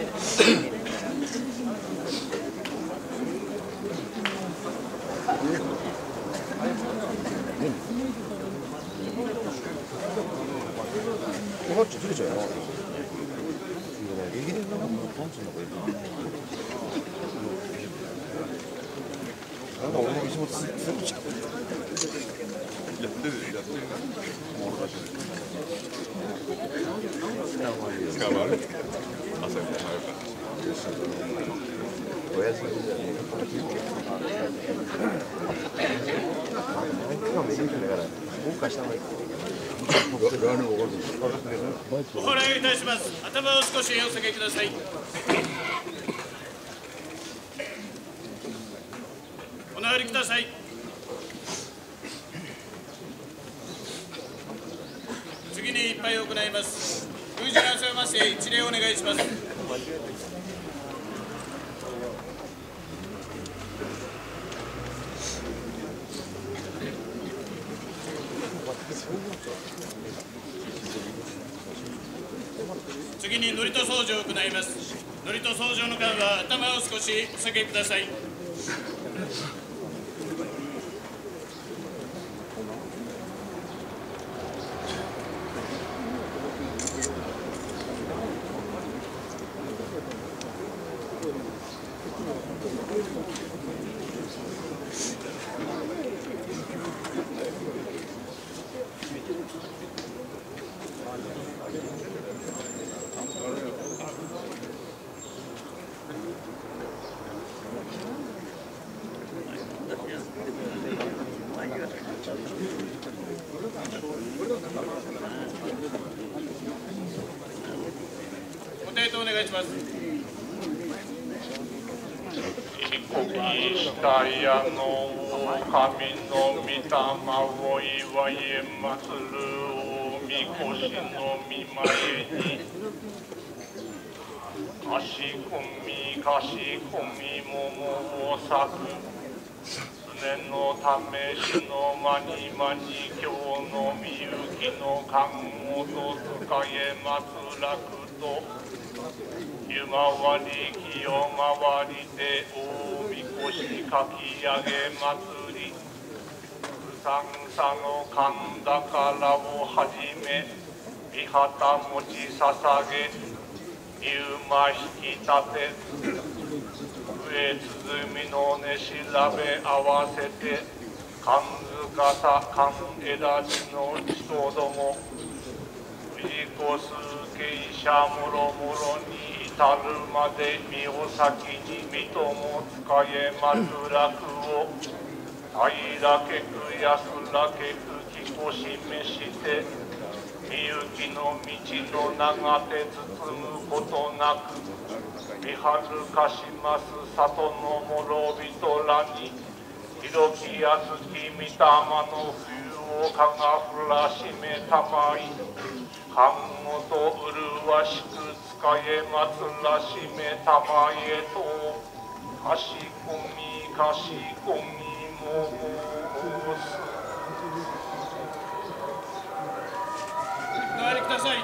こっちずれちゃうよ。右でパンチの方がいい。なんか俺の石本するじゃん。やってる。もう俺たち。捕まる。朝も早かった。おやすみじゃねえか。今メニューだから、豪華した方がいい。 お払いいたします。頭を少しお下げください。お直りください。次に一杯を行います。宮司に合わせまして一礼をお願いします。次に祝詞掃除を行います。祝詞掃除の間は頭を少しお下げください。ご提答お願いします。 国下屋の神の御霊を祝い祭る大みこしの見前に足込みかし込み桃を咲く常の試しのまにまに今日のみゆきの看護と使え祭らくと湯回り清回りで大みこしかき上げ祭りふさぐさの神宝をはじめ御旗持ち捧げ夕間引き立て上鼓の音調べ合わせて神塚さ神枝地の人ども氏子数家医者もろもろに至るまで身を先に身とも使え祭らくを平けく安らけくきこしめしてみゆきの道の長手包むことなく見はるかします里の諸人らに広きやすき御霊の冬をかがふらしめたまい看護と麗しく使え祭らしめたまえとかしこみかしこみも申す。 お入りください。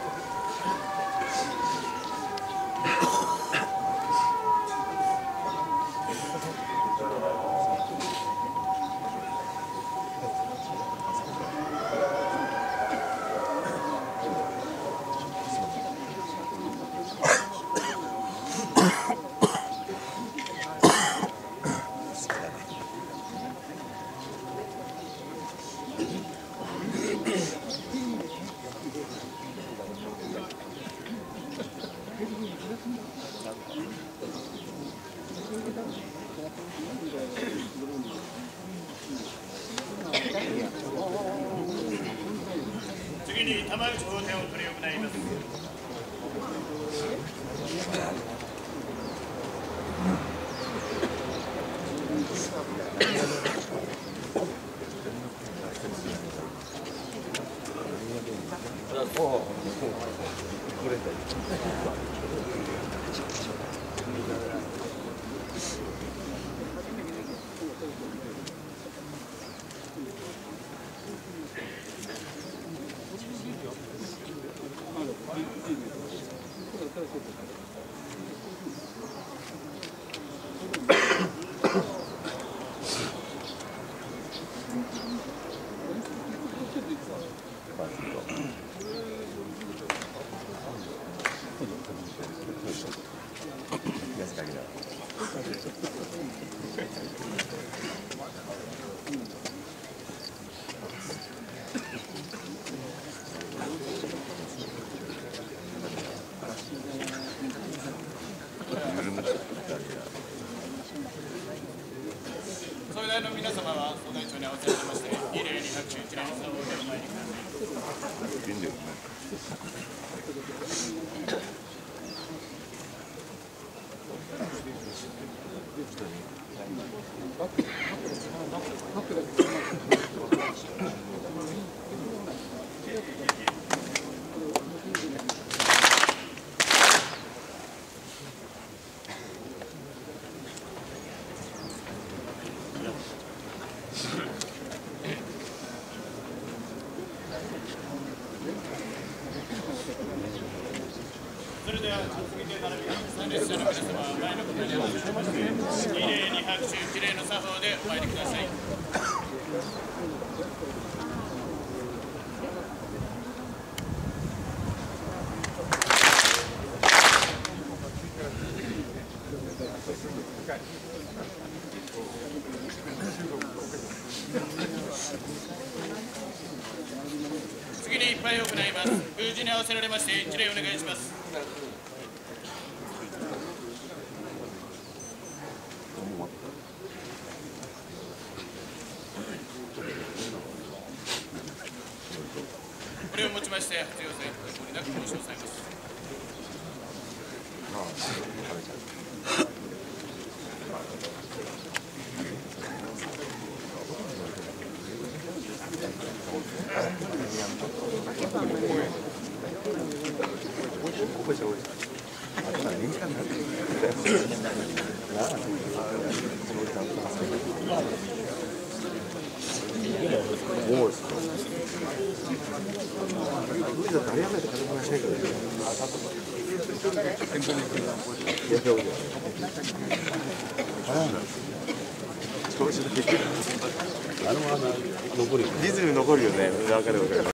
次に玉内法廷を執り行います。 皆様は総大長に合わせまして、儀礼に拍手一礼の作法でお参りください。 いいんだよね。 それでは続けて並び参列者の皆様は前の方に合わせまして儀礼に拍手一礼の作法でお参りください。次に一杯を行います。宮司に合わせられまして一礼お願いします。これをもちまして発用された通りなく申し押さえます。 リズム残るよね。分かる分かる。